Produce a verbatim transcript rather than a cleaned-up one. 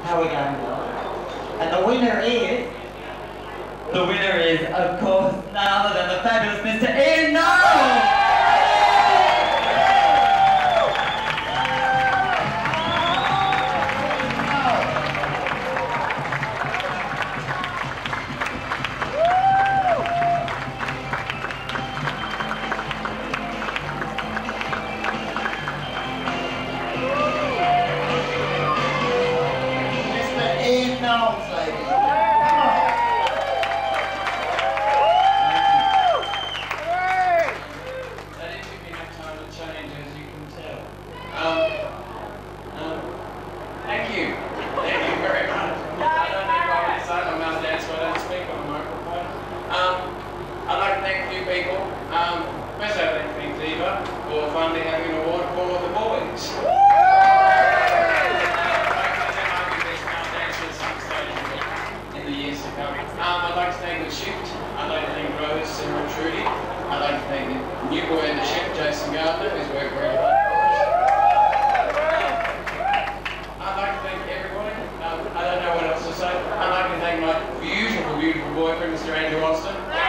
how we're going now. And the winner is... The winner is, of course, none other than the fabulous Mister Ian Knowles! Knowles, ladies. Come on. That didn't give me enough time to change, as you can tell. Um, um, thank you. Thank you very much. I don't need Robyn inside. I'm out there, so I don't speak on the microphone. Um, I'd like to thank a few people. Um, first, I'd like to thank Diva for finally having an award for the boys. Um, I'd like to thank the shift. I'd like to thank Rose, Sarah, and Trudy. I'd like to thank the new boy in the shift, Jason Gardner, who's worked very hard for us. I'd like to thank everybody. Um, I don't know what else to say. I'd like to thank my beautiful, beautiful boyfriend, Mister Andrew Austin.